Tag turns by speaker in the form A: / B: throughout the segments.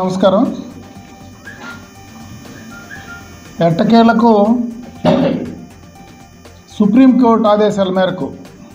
A: నమస్కారం. ఎట్టకేలకు సుప్రీంకోర్టు ఆదేశాల మేరకు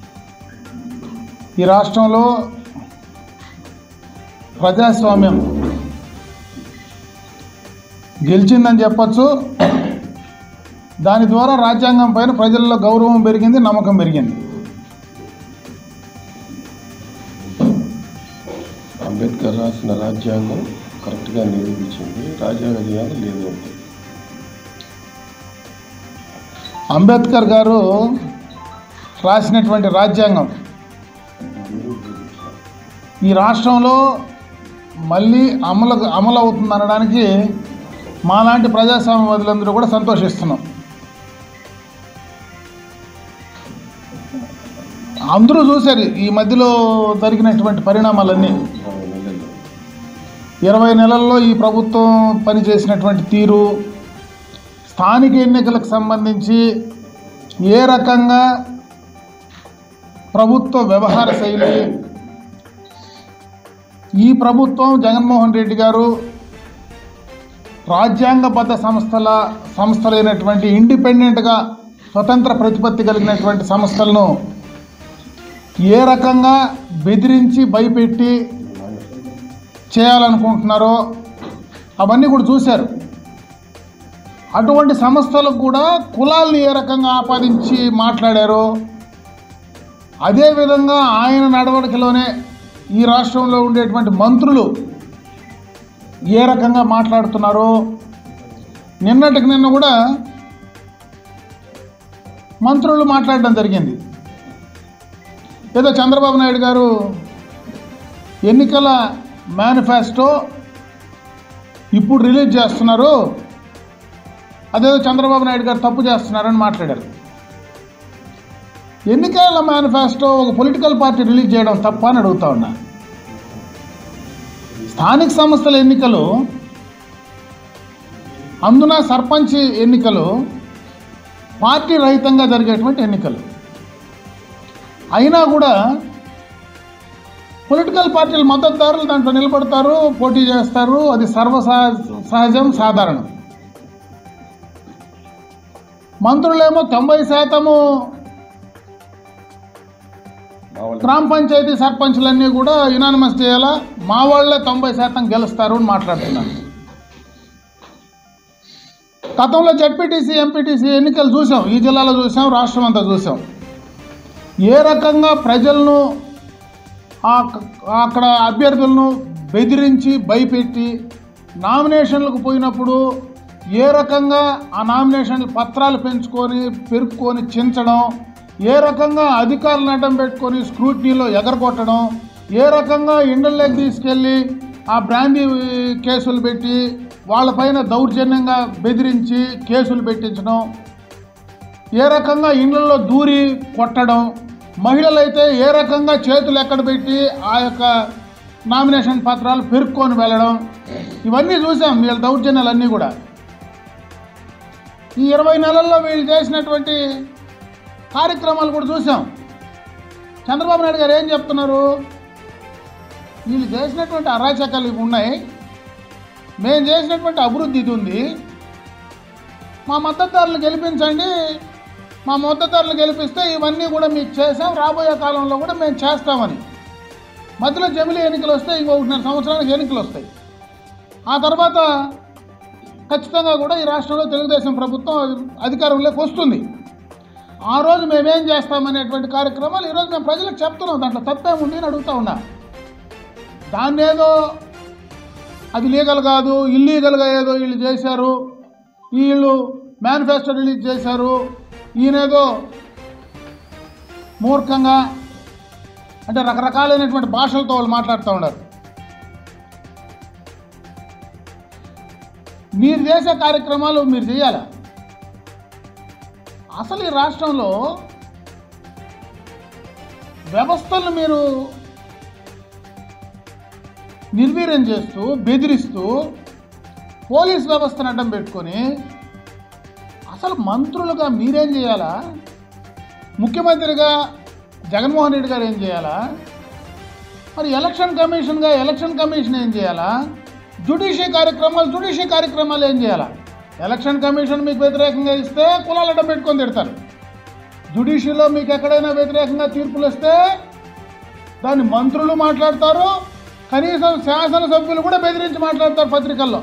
A: ఈ రాష్ట్రంలో ప్రజాస్వామ్యం గెలిచిందని చెప్పచ్చు. దాని ద్వారా రాజ్యాంగం పైన ప్రజల్లో గౌరవం పెరిగింది, నమ్మకం పెరిగింది.
B: అంబేద్కర్ రాసిన రాజ్యాంగం కరెక్ట్గా నిరూపించింది. రాజ్యాంగ ధ్యానం లేదు అంటే
A: అంబేద్కర్ గారు రాసినటువంటి రాజ్యాంగం ఈ రాష్ట్రంలో మళ్ళీ అమలు అవుతుంది అనడానికి మాలాంటి ప్రజాస్వామ్యవాదులందరూ కూడా సంతోషిస్తున్నాం. అందరూ చూశారు ఈ మధ్యలో జరిగినటువంటి పరిణామాలన్నీ. 20 నెలల్లో ఈ ప్రభుత్వం పనిచేసినటువంటి తీరు, స్థానిక ఎన్నికలకు సంబంధించి ఏ రకంగా ప్రభుత్వ వ్యవహార శైలి, ఈ ప్రభుత్వం జగన్మోహన్ రెడ్డి గారు రాజ్యాంగబద్ధ సంస్థలైనటువంటి ఇండిపెండెంట్గా స్వతంత్ర ప్రతిపత్తి కలిగినటువంటి సంస్థలను ఏ రకంగా బెదిరించి భయపెట్టి చేయాలనుకుంటున్నారో అవన్నీ కూడా చూశారు. అటువంటి సంస్థలకు కూడా కులాలను ఏ రకంగా ఆపాదించి మాట్లాడారో, అదేవిధంగా ఆయన నడవడికలోనే ఈ రాష్ట్రంలో ఉండేటువంటి మంత్రులు ఏ రకంగా మాట్లాడుతున్నారో, నిన్నటికి నిన్న కూడా మంత్రులు మాట్లాడడం జరిగింది. ఏదో చంద్రబాబు నాయుడు గారు ఎన్నికల మేనిఫెస్టో ఇప్పుడు రిలీజ్ చేస్తున్నారు, అదేదో చంద్రబాబు నాయుడు గారు తప్పు చేస్తున్నారని మాట్లాడారు. ఎన్నికల మేనిఫెస్టో ఒక పొలిటికల్ పార్టీ రిలీజ్ చేయడం తప్ప అని అడుగుతా ఉన్నా. స్థానిక సంస్థల ఎన్నికలు, అందున సర్పంచ్ ఎన్నికలు పార్టీ రహితంగా జరిగేటువంటి ఎన్నికలు అయినా కూడా పొలిటికల్ పార్టీల మద్దతుదారులు దాంట్లో నిలబడతారు, పోటీ చేస్తారు. అది సహజం, సాధారణం. మంత్రులేమో 90% గ్రామ పంచాయతీ సర్పంచ్లన్నీ కూడా యునానిమస్ చేయాలా, మా వాళ్ళే 90% గెలుస్తారు అని మాట్లాడుతున్నారు. గతంలో జడ్పీటీసీ, ఎంపీటీసీ ఎన్నికలు చూసాం, ఈ జిల్లాలో చూసాం, రాష్ట్రం అంతా చూసాం. ఏ రకంగా ప్రజలను అక్కడ అభ్యర్థులను బెదిరించి భయపెట్టి నామినేషన్లకు పోయినప్పుడు ఏ రకంగా ఆ నామినేషన్ల పత్రాలు పెరుక్కొని చించడం, ఏ రకంగా అధికారులను అడ్డం పెట్టుకొని స్క్రూటినీలో ఎగరగొట్టడం, ఏ రకంగా ఇండ్లలోకి తీసుకెళ్ళి ఆ బ్రాందీ కేసులు పెట్టి వాళ్ళపైన దౌర్జన్యంగా బెదిరించి కేసులు పెట్టించడం, ఏ రకంగా ఇండ్లలో దూరి కొట్టడం, మహిళలైతే ఏ రకంగా చేతులు ఎక్కడ పెట్టి ఆ యొక్క నామినేషన్ పత్రాలు పెరుక్కొని వెళ్ళడం, ఇవన్నీ చూసాం. వీళ్ళ దౌర్జన్యాలన్నీ కూడా ఈ 20 నెలల్లో వీళ్ళు చేసినటువంటి కార్యక్రమాలు కూడా చూసాం. చంద్రబాబు నాయుడు గారు ఏం చెప్తున్నారు? వీళ్ళు చేసినటువంటి అరాచకాలు ఇవి ఉన్నాయి, మేము చేసినటువంటి అభివృద్ధి ఇది ఉంది, మా మద్దతుదారులు గెలిపించండి, మా మద్దతుదారులు గెలిపిస్తే ఇవన్నీ కూడా మీకు చేసాం, రాబోయే కాలంలో కూడా మేము చేస్తామని. మధ్యలో జమిలీ ఎన్నికలు వస్తాయి, ఇంకొకటిన్నర సంవత్సరానికి ఎన్నికలు వస్తాయి. ఆ తర్వాత ఖచ్చితంగా కూడా ఈ రాష్ట్రంలో తెలుగుదేశం ప్రభుత్వం అధికారంలోకి వస్తుంది. ఆ రోజు మేమేం చేస్తామనేటువంటి కార్యక్రమాలు ఈరోజు మేము ప్రజలకు చెప్తున్నాం. దాంట్లో తప్పేముంది అని అడుగుతా ఉన్నా. దాన్ని ఏదో అది లీగల్ కాదు, ఇల్లీగల్గా ఏదో వీళ్ళు చేశారు, వీళ్ళు మేనిఫెస్టో రిలీజ్ చేశారు, ఈయనేదో మూర్ఖంగా అంటే రకరకాలైనటువంటి భాషలతో వాళ్ళు మాట్లాడుతూ ఉన్నారు. మీరు చేసే కార్యక్రమాలు మీరు చేయాలా? అసలు ఈ రాష్ట్రంలో వ్యవస్థలను మీరు నిర్వీర్యం చేస్తూ, బెదిరిస్తూ, పోలీస్ వ్యవస్థను అడ్డం పెట్టుకొని అసలు మంత్రులుగా మీరేం చేయాలా? ముఖ్యమంత్రిగా జగన్మోహన్ రెడ్డి గారు ఏం చేయాలా? మరి ఎలక్షన్ కమిషన్ ఏం చేయాలా? జ్యుడిషియరీ కార్యక్రమాలు ఏం చేయాలా? ఎలక్షన్ కమిషన్ మీకు వ్యతిరేకంగా ఇస్తే కులాలు అడ్డం పెట్టుకొని తిడతారు. జ్యుడిషియరీలో మీకు ఎక్కడైనా వ్యతిరేకంగా తీర్పులు వస్తే దాన్ని మంత్రులు మాట్లాడతారు, కనీసం శాసనసభ్యులు కూడా బెదిరించి మాట్లాడతారు పత్రికల్లో.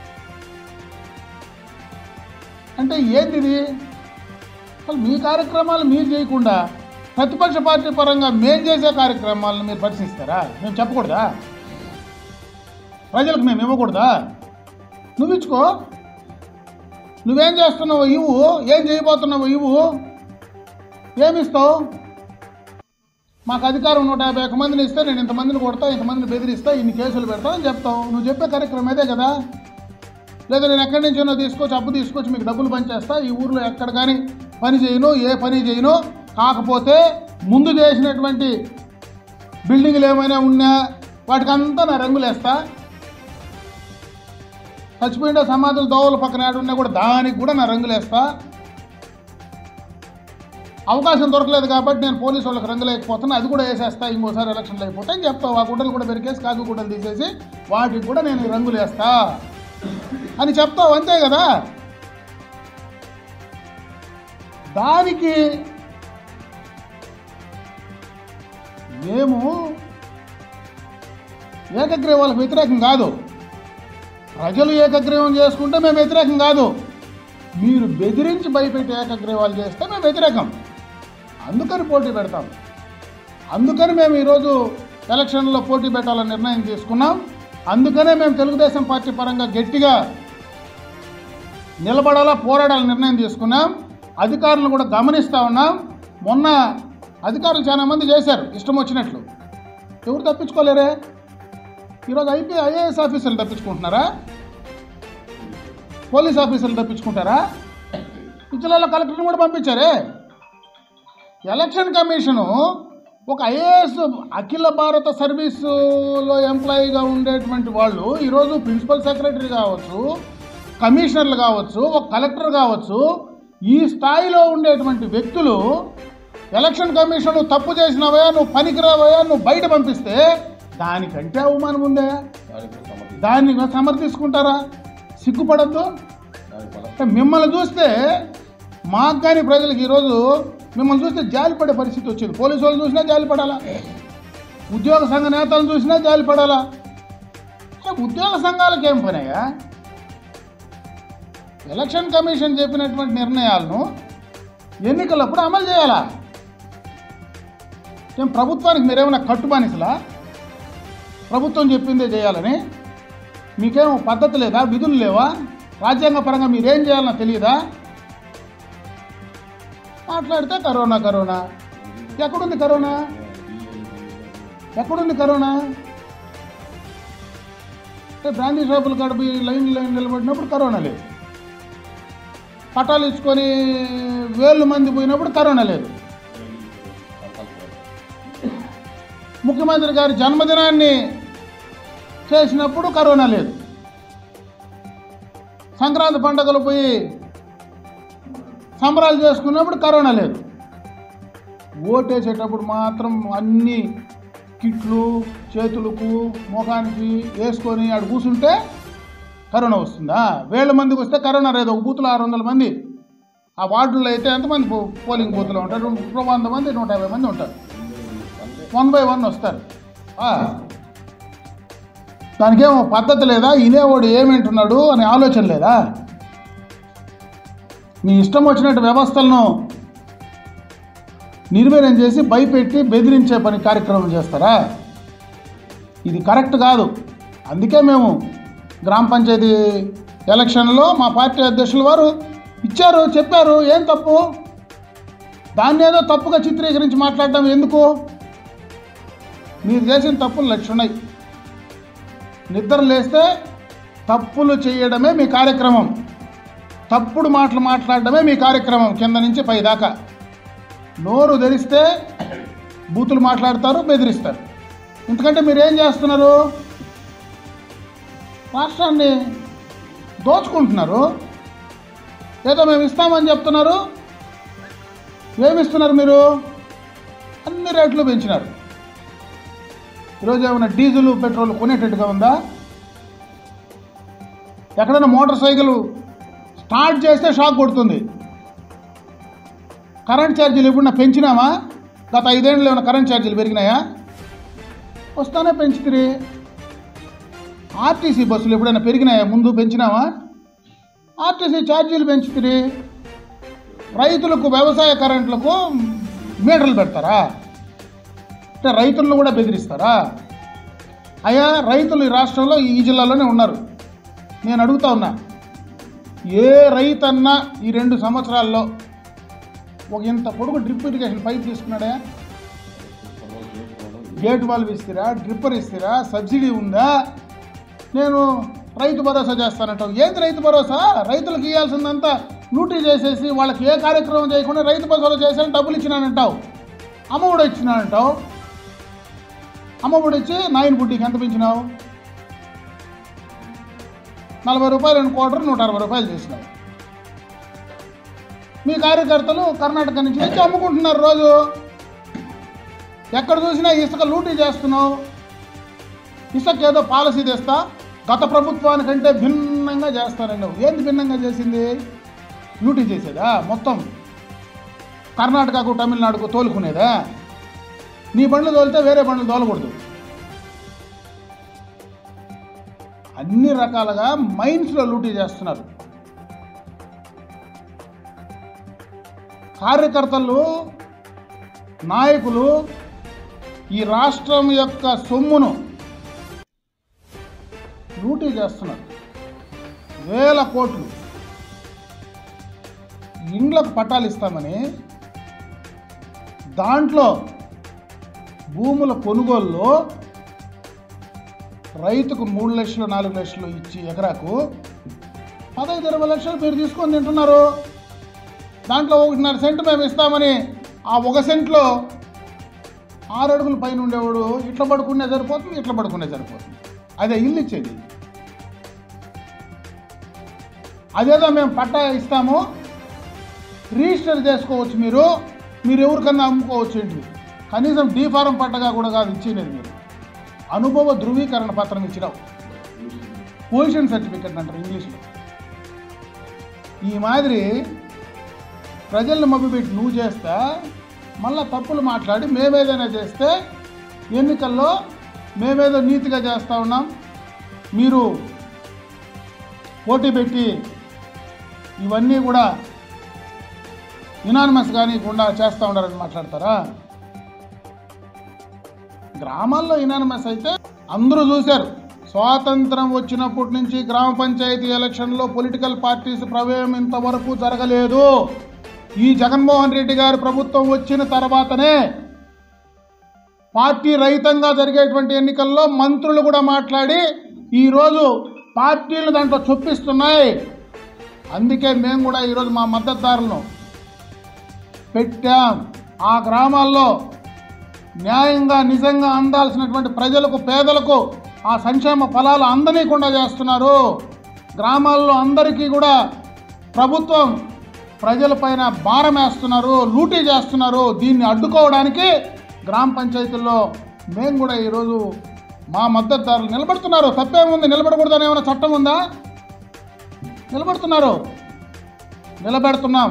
A: అంటే ఏంది ఇది? అసలు మీ కార్యక్రమాలు మీరు చేయకుండా ప్రతిపక్ష పార్టీ పరంగా మేము చేసే కార్యక్రమాలను మీరు పరిశీలిస్తారా? మేము చెప్పకూడదా? ప్రజలకు మేము ఇవ్వకూడదా? నువ్వు ఇచ్చుకో. నువ్వేం చేస్తున్నావు ఇవ్వు, ఏం చేయబోతున్నావు ఇవ్వు, ఏమిస్తావు? మాకు అధికారం 151 మందిని ఇస్తే నేను ఇంతమందిని కొడతా, ఇంతమందిని బెదిరిస్తా, ఇన్ని కేసులు పెడతా అని చెప్తావు. నువ్వు చెప్పే కార్యక్రమం అదే కదా. లేదా నేను ఎక్కడి నుంచో తీసుకొచ్చి అప్పు తీసుకొచ్చి మీకు డబ్బులు పనిచేస్తా, ఈ ఊర్లో ఎక్కడ కానీ పని చేయను, ఏ పని చేయను, కాకపోతే ముందు చేసినటువంటి బిల్డింగ్లు ఏమైనా ఉన్నా వాటికంతా నా రంగులేస్తా, చచ్చిపోయిన సమాధులు దోవల పక్కన ఆడున్నా కూడా దానికి కూడా నా రంగులేస్తా, అవకాశం దొరకలేదు కాబట్టి నేను పోలీసు వాళ్ళకి రంగులేకపోతున్నా, అది కూడా వేసేస్తా, ఇంకోసారి ఎలక్షన్లు అయిపోతే అని చెప్తావు. ఆ గుడ్డలు కూడా పెరికేసి కాకి గుడ్డలు తీసేసి వాటికి కూడా నేను రంగులు వేస్తా అని చెప్తావు, అంతే కదా. దానికి మేము ఏకగ్రీవాలకు వ్యతిరేకం కాదు, ప్రజలు ఏకగ్రీవం చేసుకుంటే మేము వ్యతిరేకం కాదు. మీరు బెదిరించి భయపెట్టి ఏకగ్రీవాలు చేస్తే మేము వ్యతిరేకం. అందుకని పోటీ పెడతాం. అందుకని మేము ఈరోజు ఎలక్షన్లో పోటీ పెట్టాలని నిర్ణయం తీసుకున్నాం. అందుకనే మేము తెలుగుదేశం పార్టీ పరంగా గట్టిగా నిలబడాలా, పోరాడాలని నిర్ణయం తీసుకున్నాం. అధికారులను కూడా గమనిస్తూ ఉన్నాం. మొన్న అధికారులు చాలా మంది చేశారు ఇష్టం వచ్చినట్లు, ఎవరు తప్పించుకోలేరే. ఈరోజు ఐఏఎస్ ఆఫీసర్లు తప్పించుకుంటున్నారా? పోలీస్ ఆఫీసర్లు తప్పించుకుంటారా? జిల్లాలో కలెక్టర్ని కూడా పంపించారే. ఎలక్షన్ కమిషను ఒక ఐఏఎస్ అఖిల భారత సర్వీసులో ఎంప్లాయీగా ఉండేటువంటి వాళ్ళు ఈరోజు ప్రిన్సిపల్ సెక్రటరీ కావచ్చు, కమిషనర్లు కావచ్చు, ఒక కలెక్టర్ కావచ్చు, ఈ స్థాయిలో ఉండేటువంటి వ్యక్తులు ఎలక్షన్ కమిషన్ తప్పు చేసినవయా, నువ్వు పనికిరావయా, నువ్వు బయట పంపిస్తే దానికంటే అవమానం ఉందే. దాన్ని సమర్థించుకుంటారా? సిగ్గుపడద్దు. మిమ్మల్ని చూస్తే మాకు కానీ ప్రజలకు ఈరోజు మిమ్మల్ని చూస్తే జాలిపడే పరిస్థితి వచ్చింది. పోలీసు వాళ్ళు చూసినా జాలిపడాలా, ఉద్యోగ సంఘ నేతలను చూసినా జాలిపడాలా. ఉద్యోగ సంఘాలకు ఏం పనయ్యా? ఎలక్షన్ కమిషన్ చెప్పినటువంటి నిర్ణయాలను ఎన్నికలప్పుడు అమలు చేయాలా? ఏం ప్రభుత్వానికి మీరేమైనా కట్టుబానిసలా? ప్రభుత్వం చెప్పిందే చేయాలని మీకేమో పద్ధతి లేదా, విధులు లేవా? రాజ్యాంగ పరంగా మీరేం చేయాలన్నా తెలియదా? మాట్లాడితే కరోనా కరోనా. ఎక్కడుంది కరోనా? ఎక్కడుంది కరోనా? బ్రాందీ షాపులు కడుపు లైన్ నిలబడినప్పుడు కరోనా లేదు, పట్టాలు ఇచ్చుకొని 1000 మంది పోయినప్పుడు కరోనా లేదు, ముఖ్యమంత్రి గారి జన్మదినాన్ని చేసినప్పుడు కరోనా లేదు, సంక్రాంతి పండుగలు పోయి సంబరాలు చేసుకున్నప్పుడు కరోనా లేదు. ఓటేసేటప్పుడు మాత్రం అన్ని కిట్లు చేతులకు ముఖానికి వేసుకొని ఆడు కూర్చుంటే కరోనా వస్తుందా? 1000 మందికి వస్తే కరోనా లేదు. ఒక బూత్లో 600 మంది, ఆ వార్డుల్లో అయితే ఎంతమంది పోలింగ్ బూత్లో ఉంటారు? 100 మంది 150 మంది ఉంటారు. 1 by 1 వస్తారు. దానికేమో పద్ధతి లేదా? ఇనేవాడు ఏమింటున్నాడు అనే ఆలోచన లేదా? మీ ఇష్టం వచ్చినట్టు వ్యవస్థలను నిర్వీర్యం చేసి భయపెట్టి బెదిరించే పని కార్యక్రమం చేస్తారా? ఇది కరెక్ట్ కాదు. అందుకే మేము గ్రామ పంచాయతీ ఎలక్షన్లో మా పార్టీ అధ్యక్షుల వారు ఇచ్చారు, చెప్పారు. ఏం తప్పు? దాన్ని ఏదో తప్పుగా చిత్రీకరించి మాట్లాడడం ఎందుకు? మీరు చేసిన తప్పులు లక్షణాయి. నిద్ర లేస్తే తప్పులు చేయడమే మీ కార్యక్రమం, తప్పుడు మాటలు మాట్లాడడమే మీ కార్యక్రమం, కింద నుంచి పై దాకా. నోరు తెరిస్తే బూతులు మాట్లాడతారు, బెదిరిస్తారు. ఎందుకంటే మీరేం చేస్తున్నారు? రాష్ట్రాన్ని దోచుకుంటున్నారు. ఏదో మేము ఇస్తామని చెప్తున్నారు, ఏమిస్తున్నారు మీరు? అన్ని రేట్లు పెంచినారు. ఈరోజు ఏమైనా డీజిల్ పెట్రోల్ కొనేటట్టుగా ఉందా? ఎక్కడైనా మోటార్ సైకిల్ స్టార్ట్ చేస్తే షాక్ కొడుతుంది. కరెంట్ ఛార్జీలు ఎప్పుడన్నా పెంచినామా? గత 5 ఏళ్ళు ఏమైనా కరెంట్ ఛార్జీలు పెరిగినాయా? వస్తానే పెంచుతుంది. ఆర్టీసీ బస్సులు ఎప్పుడైనా పెరిగినాయా? ముందు పెంచినామా? ఆర్టీసీ ఛార్జీలు పెంచుతుంది. రైతులకు వ్యవసాయ కరెంట్లకు మీటర్లు పెడతారా? అంటే రైతులను కూడా బెదిరిస్తారా? అయ్యా, రైతులు ఈ రాష్ట్రంలో ఈ జిల్లాలోనే ఉన్నారు. నేను అడుగుతా ఉన్నా, ఏ రైతన్నా ఈ 2 సంవత్సరాల్లో ఒక ఇంత పొడుగు డ్రిప్ ఇరిగేషన్ పైప్ తీసుకున్నాడా? గేట్ వాల్వ్ ఇస్తారా? డ్రిప్పర్ ఇస్తారా? సబ్సిడీ ఉందా? నేను రైతు భరోసా చేస్తానంటావు. ఏంటి రైతు భరోసా? రైతులకు ఇవ్వాల్సిందంతా లూటీ చేసేసి వాళ్ళకి ఏ కార్యక్రమం చేయకుండా రైతు భరోసా చేశాను, డబ్బులు ఇచ్చినానంటావు. అమ్మఒడి ఇచ్చినానంటావు. అమ్మఒడి ఇచ్చి నాయన బుడ్డికి ఎంత పెంచినావు? 40 రూపాయలు క్వార్టర్ 160 రూపాయలు చేసినావు. మీ కార్యకర్తలు కర్ణాటక నుంచి వచ్చి అమ్ముకుంటున్నారు రోజు. ఎక్కడ చూసినా ఇసుక లూటీ చేస్తున్నావు. ఇసుక ఏదో పాలసీ తెస్తా, గత ప్రభుత్వానికంటే భిన్నంగా చేస్తానండి. ఏంది భిన్నంగా చేసింది? లూటీ చేసేదా? మొత్తం కర్ణాటకకు తమిళనాడుకు తోలుకునేదా? నీ బండ్లు తోలితే వేరే బండ్లు తోలకూడదు. అన్ని రకాలుగా మైన్స్లో లూటీ చేస్తున్నారు. కార్యకర్తలు, నాయకులు ఈ రాష్ట్రం యొక్క సొమ్మును లూటీ చేస్తున్నారు. వేల కోట్లు ఇండ్లకు పట్టాలు ఇస్తామని, దాంట్లో భూముల కొనుగోలులో రైతుకు 3 లక్షలు 4 లక్షలు ఇచ్చి ఎకరాకు 15-20 లక్షలు మీరు తీసుకొని తింటున్నారు. దాంట్లో 1.5 సెంటు మేము ఇస్తామని ఆ 1 సెంట్లో 6 అడుగుల పైన ఉండేవాడు ఇట్లా పడుకునే సరిపోతుంది, ఇట్లా పడుకునే సరిపోతుంది. అదే ఇల్లు ఇచ్చేది. అదేదో మేము పట్టా ఇస్తాము, రిజిస్టర్ చేసుకోవచ్చు, మీరు ఎవరికన్నా అమ్ముకోవచ్చు. ఏంటి కనీసం డీఫారం పట్టగా కూడా కాదు ఇచ్చేది. మీరు అనుభవ ధృవీకరణ పత్రం ఇచ్చినావు, పొజిషన్ సర్టిఫికెట్ అంటారు ఇంగ్లీష్లో. ఈ మాదిరి ప్రజలను మభ్యపెట్టి నువ్వు చేస్తా, మళ్ళా తప్పులు మాట్లాడి మేమేదైనా చేస్తే ఎన్నికల్లో మేమేదో నీతిగా చేస్తూ ఉన్నాం, మీరు పోటీ పెట్టి ఇవన్నీ కూడా యునానిమస్ కానికుండా చేస్తూ ఉండాలని మాట్లాడతారా? గ్రామాల్లో యునానిమస్ అయితే అందరూ చూశారు. స్వాతంత్రం వచ్చినప్పటి నుంచి గ్రామ పంచాయతీ ఎలక్షన్లో పొలిటికల్ పార్టీస్ ప్రమేయం ఇంతవరకు జరగలేదు. ఈ జగన్మోహన్ రెడ్డి గారి ప్రభుత్వం వచ్చిన తర్వాతనే పార్టీ రహితంగా జరిగేటువంటి ఎన్నికల్లో మంత్రులు కూడా మాట్లాడి ఈరోజు పార్టీలు దాంట్లో చొప్పిస్తున్నాయి. అందుకే మేము కూడా ఈరోజు మా మద్దతుదారులను పెట్టాం. ఆ గ్రామాల్లో న్యాయంగా నిజంగా అందాల్సినటువంటి ప్రజలకు, పేదలకు ఆ సంక్షేమ ఫలాలు అందనీయకుండా చేస్తున్నారు. గ్రామాల్లో అందరికీ కూడా ప్రభుత్వం ప్రజలపైన భారం వేస్తున్నారు, లూటీ చేస్తున్నారు. దీన్ని అడ్డుకోవడానికి గ్రామ పంచాయతీల్లో మేము కూడా ఈరోజు మా మద్దతుదారులు నిలబడుతున్నారు. తప్పేముంది? నిలబడకూడదని ఏమైనా చట్టం ఉందా? నిలబడుతున్నారు, నిలబెడుతున్నాం.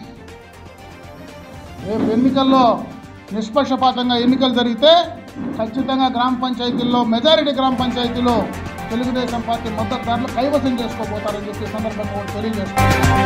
A: రేపు ఎన్నికల్లో నిష్పక్షపాతంగా ఎన్నికలు జరిగితే ఖచ్చితంగా గ్రామ పంచాయతీల్లో మెజారిటీ గ్రామ పంచాయతీలో తెలుగుదేశం పార్టీ మద్దతుదారులు కైవసం చేసుకోబోతారని చెప్పి సందర్భంగా తెలియజేస్తున్నారు.